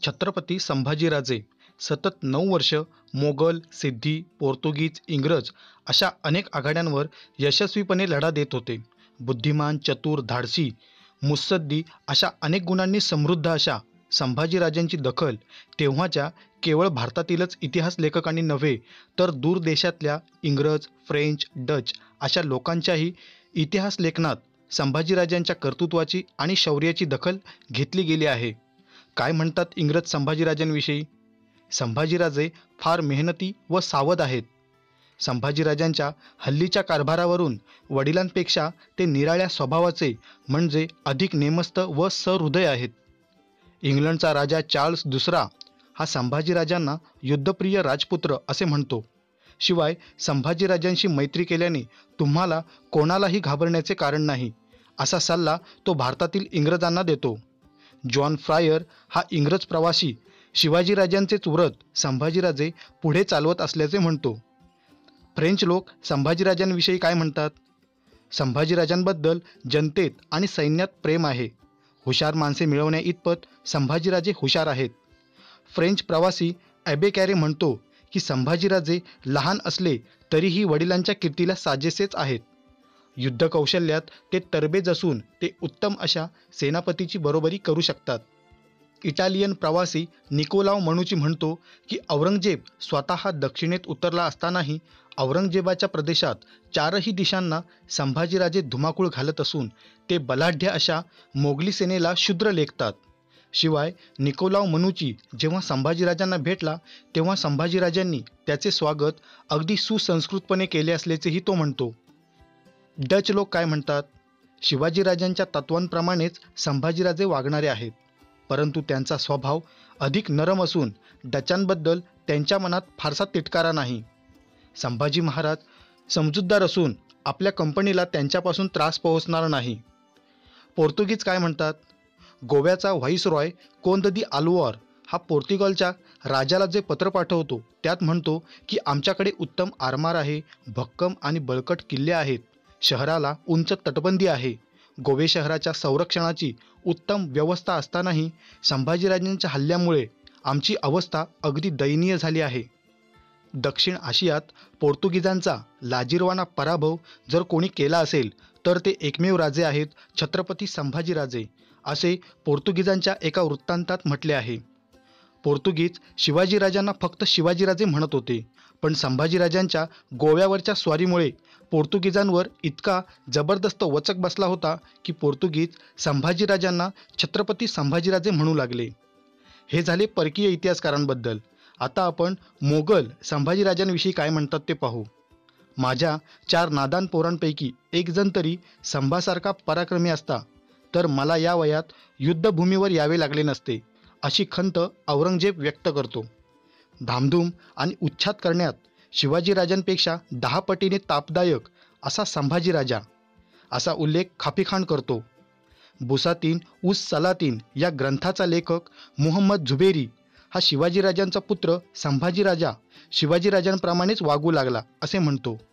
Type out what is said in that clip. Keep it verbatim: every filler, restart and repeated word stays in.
छत्रपती संभाजीराजे सतत नऊ वर्ष मोगल, सिद्धी, पोर्तुगीज, इंग्रज अशा अनेक आघाड्यांवर यशस्वीपणे लढा देत होते. बुद्धिमान, चतुर, धाडसी, मुत्सद्दी अशा अनेक गुणांनी समृद्ध अशा संभाजीराजांची दखल तेव्हाच्या केवळ भारतातीलच इतिहास लेखकांनी नव्हे तर दूर देशातल्या इंग्रज, फ्रेंच, डच अशा लोकांच्याही इतिहास लेखनात संभाजीराजांच्या कर्तृत्वाची आणि शौर्याची दखल घेतली गेली आहे. काय म्हणतात इंग्रज संभाजीराजांविषयी? संभाजीराजे फार मेहनती व सावध आहेत. संभाजीराजांच्या हल्लीच्या कारभारावरून वडिलांपेक्षा ते निराळ्या स्वभावाचे म्हणजे अधिक नेमस्त व सहृदय आहेत. इंग्लंडचा राजा चार्ल्स दुसरा हा संभाजीराजांना युद्धप्रिय राजपुत्र असे म्हणतो. शिवाय संभाजीराजांशी मैत्री केल्याने तुम्हाला कोणालाही घाबरण्याचे कारण नाही असा सल्ला तो भारतातील इंग्रजांना देतो. जॉन फ्रायर हा इंग्रज प्रवासी शिवाजीराजांचेच व्रत संभाजीराजे पुढे चालवत असल्याचे म्हणतो. फ्रेंच लोक संभाजीराजांविषयी काय म्हणतात? संभाजीराजांबद्दल जनतेत आणि सैन्यात प्रेम आहे. हुशार माणसे मिळवण्या इतपत संभाजीराजे हुशार आहेत. फ्रेंच प्रवासी ॲबे कॅरे म्हणतो की संभाजीराजे लहान असले तरीही वडिलांच्या कीर्तीला साजेसेच आहेत. युद्ध कौशल्यात ते तरबेज असून ते उत्तम अशा सेनापतीची बरोबरी करू शकतात. इटालियन प्रवासी निकोलाव मनुची म्हणतो की औरंगजेब स्वतः दक्षिणेत उतरला असतानाही औरंगजेबाच्या प्रदेशात चारही दिशांना संभाजीराजे धुमाकूळ घालत असून ते बलाढ्य अशा मोगली सेनेला शूद्र लेखतात. शिवाय निकोलाव मनुची जेव्हा संभाजीराजांना भेटला तेव्हा संभाजीराजांनी त्याचे स्वागत अगदी सुसंस्कृतपणे केले असल्याचेही तो म्हणतो. डच लोक काय म्हणतात? शिवाजीराजांच्या तत्वांप्रमाणेच संभाजीराजे वागणारे आहेत, परंतु त्यांचा स्वभाव अधिक नरम असून डचांबद्दल त्यांच्या मनात फारसा तिटकारा नाही. संभाजी महाराज समजूतदार असून आपल्या कंपनीला त्यांच्यापासून त्रास पोहोचणार नाही. पोर्तुगीज काय म्हणतात? गोव्याचा व्हाईसरॉय कोंद दी आल्वार हा पोर्तुगालच्या राजाला जे पत्र पाठवतो त्यात म्हणतो की आमच्याकडे उत्तम आरमार आहे, भक्कम आणि बळकट किल्ले आहेत, शहराला उंच तटबंदी आहे. गोवे शहराच्या संरक्षणाची उत्तम व्यवस्था असतानाही संभाजीराजांच्या हल्ल्यामुळे आमची अवस्था अगदी दयनीय झाली आहे. दक्षिण आशियात पोर्तुगीजांचा लाजिरवाणा पराभव जर कोणी केला असेल तर ते एकमेव राजे आहेत छत्रपती संभाजीराजे, असे पोर्तुगीजांच्या एका वृत्तांतात म्हटले आहे. पोर्तुगीज शिवाजीराजांना फक्त शिवाजीराजे म्हणत होते, पण संभाजीराजांच्या गोव्यावरच्या स्वारीमुळे पोर्तुगीजांवर इतका जबरदस्त वचक बसला होता की पोर्तुगीज संभाजीराजांना छत्रपती संभाजीराजे म्हणू लागले. हे झाले परकीय इतिहासकारांबद्दल. आता आपण मोगल संभाजीराजांविषयी काय म्हणतात ते पाहू. माझ्या चार नादान पोरांपैकी एक जण तरी संभासारखा पराक्रमी असता तर मला या वयात युद्धभूमीवर यावे लागले नसते, अशी खंत औरंगजेब व्यक्त करतो. धामधूम आणि उच्छाद करण्यात शिवाजीराजांपेक्षा दहा पटीने तापदायक असा संभाजीराजा असा उल्लेख खाफीखान करतो. बुसातीन उस सलातीन या ग्रंथाचा लेखक मुहम्मद झुबेरी हा शिवाजीराजांचा पुत्र संभाजीराजा शिवाजीराजांप्रमाणेच वागू लागला असे म्हणतो.